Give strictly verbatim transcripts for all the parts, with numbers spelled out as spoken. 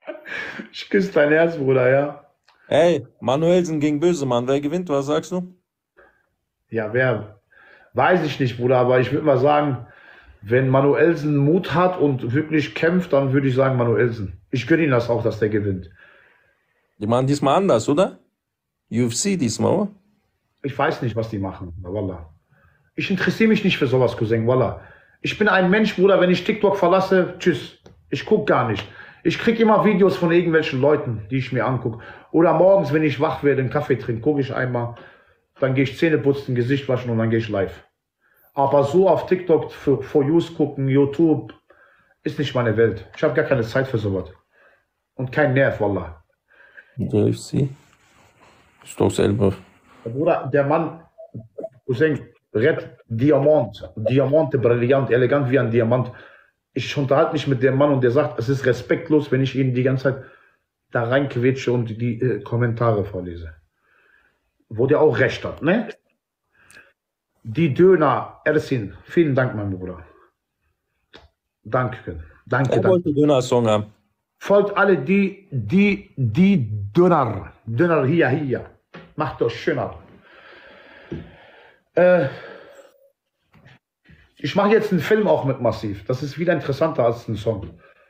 Ich küsse dein Herz, Bruder, ja. Ey, Manuelsen gegen Bösemann, wer gewinnt? Was sagst du? Ja, wer? Weiß ich nicht, Bruder, aber ich würde mal sagen, wenn Manuelsen Mut hat und wirklich kämpft, dann würde ich sagen Manuelsen. Ich gönne ihm das auch, dass der gewinnt. Die machen diesmal anders, oder? U F C diesmal, oder? Ich weiß nicht, was die machen, Wallah. Ich interessiere mich nicht für sowas, Cousin, Wallah. Ich bin ein Mensch, Bruder, wenn ich TikTok verlasse, tschüss. Ich gucke gar nicht. Ich kriege immer Videos von irgendwelchen Leuten, die ich mir angucke. Oder morgens, wenn ich wach werde, einen Kaffee trinke, gucke ich einmal. Dann gehe ich Zähne putzen, Gesicht waschen und dann gehe ich live. Aber so auf TikTok für For Yous gucken, YouTube, ist nicht meine Welt. Ich habe gar keine Zeit für sowas. Und kein Nerv, Wallah. Der U F C. Ist doch selber. Bruder, der Mann, Cousin, Red Diamant, Diamante, brillant, elegant wie ein Diamant. Ich unterhalte mich mit dem Mann und der sagt, es ist respektlos, wenn ich ihn die ganze Zeit da reinquetsche und die äh, Kommentare vorlese. Wo der auch recht hat, ne? Die Döner, Ersin, vielen Dank, mein Bruder. Danke, danke, Er danke. wollte Döner-Song haben. Folgt alle die, die, die Döner. Döner hier, hier. Macht das schöner. Äh, ich mache jetzt einen Film auch mit Massiv. Das ist wieder interessanter als ein Song.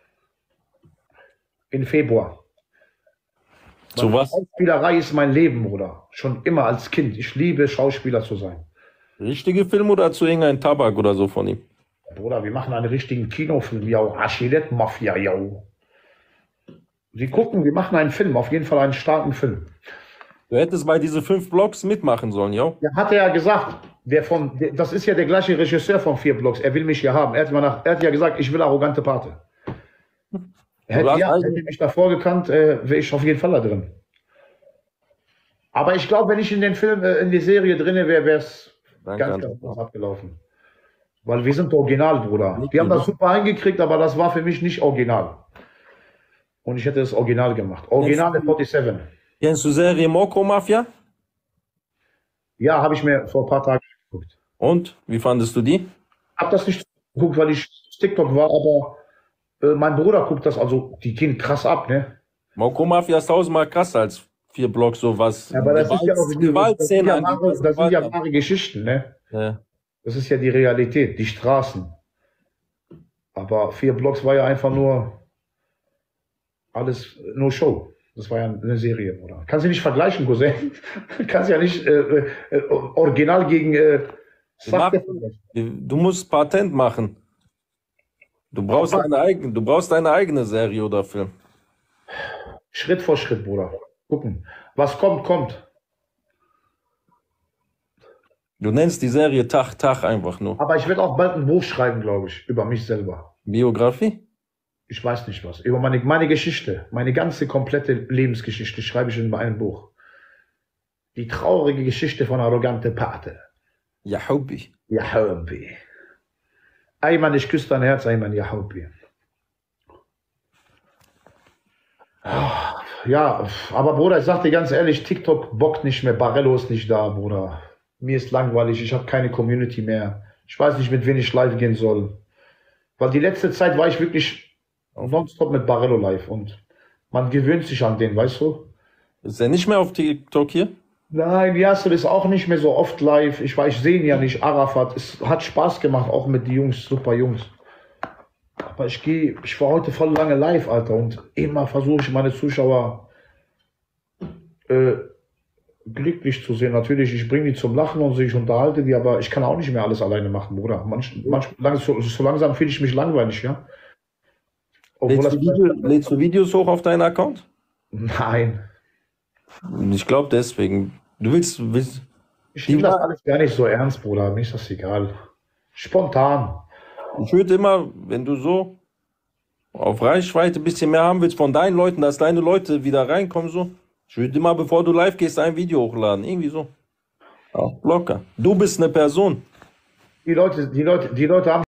In Februar. Zu was? Schauspielerei ist mein Leben, Bruder. Schon immer als Kind. Ich liebe, Schauspieler zu sein. Richtige Film oder zu irgendein Tabak oder so von ihm? Bruder, wir machen einen richtigen Kinofilm. Ja, Achilet Mafia, ja. Sie gucken, wir machen einen Film. Auf jeden Fall einen starken Film. Du hättest bei diese fünf Blocks mitmachen sollen, ja? Ja, hat er ja gesagt. Der von, der, das ist ja der gleiche Regisseur von vier Blocks. Er will mich hier haben. Er hat, mal nach, er hat ja gesagt, ich will arrogante Pate. Er hätte, ja, hätte mich davor gekannt, äh, wäre ich auf jeden Fall da drin. Aber ich glaube, wenn ich in den Film, äh, in die Serie drin wäre, wäre es ganz, ganz anders abgelaufen. Weil wir sind original, Bruder. Die haben das super eingekriegt, aber das war für mich nicht original. Und ich hätte das Original gemacht. Original siebenundvierzig. Kennst du Serie Mokro Mafia? Ja, habe ich mir vor ein paar Tagen geguckt. Und? Wie fandest du die? Hab das nicht geguckt, weil ich TikTok war, aber äh, mein Bruder guckt das, also die gehen krass ab, ne? Mokro Mafia ist tausendmal krasser als vier Blocks, sowas. Ja, aber das ist ja auch das sind ja wahre, das sind ja wahre Geschichten, ne? Ja. Das ist ja die Realität, die Straßen. Aber vier Blocks war ja einfach nur alles, nur Show. Das war ja eine Serie, oder? Kannst du nicht vergleichen, Cousin. Kannst ja nicht äh, äh, original gegen äh, Mach, du musst Patent machen. Du brauchst eine eigene, du brauchst eine eigene Serie oder Film. Schritt vor Schritt, Bruder. Gucken. Was kommt, kommt. Du nennst die Serie Tag, Tag einfach nur. Aber ich werde auch bald ein Buch schreiben, glaube ich, über mich selber. Biografie? Ich weiß nicht was. Über meine, meine Geschichte. Meine ganze komplette Lebensgeschichte schreibe ich in einem Buch. Die traurige Geschichte von arrogante Pate. Ja, Hobby. Ja, Hobby. Ayman, ich küsse dein Herz, Ayman, ja, Hobby. Ja, aber Bruder, ich sag dir ganz ehrlich, TikTok bockt nicht mehr, Barello ist nicht da, Bruder. Mir ist langweilig, ich habe keine Community mehr. Ich weiß nicht, mit wem ich live gehen soll. Weil die letzte Zeit war ich wirklich nonstop mit Barello live und man gewöhnt sich an den, weißt du? Ist er nicht mehr auf TikTok hier? Nein, Yasser ist auch nicht mehr so oft live. Ich weiß, ich sehe ihn ja nicht, Arafat. Es hat Spaß gemacht, auch mit den Jungs, super Jungs. Aber ich gehe, ich war heute voll lange live, Alter, und immer versuche ich meine Zuschauer äh, glücklich zu sehen. Natürlich, ich bringe die zum Lachen und ich unterhalte die, aber ich kann auch nicht mehr alles alleine machen, Bruder. Manch, manchmal, so, so langsam fühle ich mich langweilig, ja. Lädst du, Video, lädst du Videos hoch auf deinen Account? Nein. Ich glaube deswegen. Du willst... willst ich nehme das alles gar nicht so ernst, Bruder. Mir ist das egal. Spontan. Ich würde immer, wenn du so auf Reichweite ein bisschen mehr haben willst von deinen Leuten, dass deine Leute wieder reinkommen, so. Ich würde immer, bevor du live gehst, ein Video hochladen. Irgendwie so. Auch locker. Du bist eine Person. Die Leute, die Leute, die Leute haben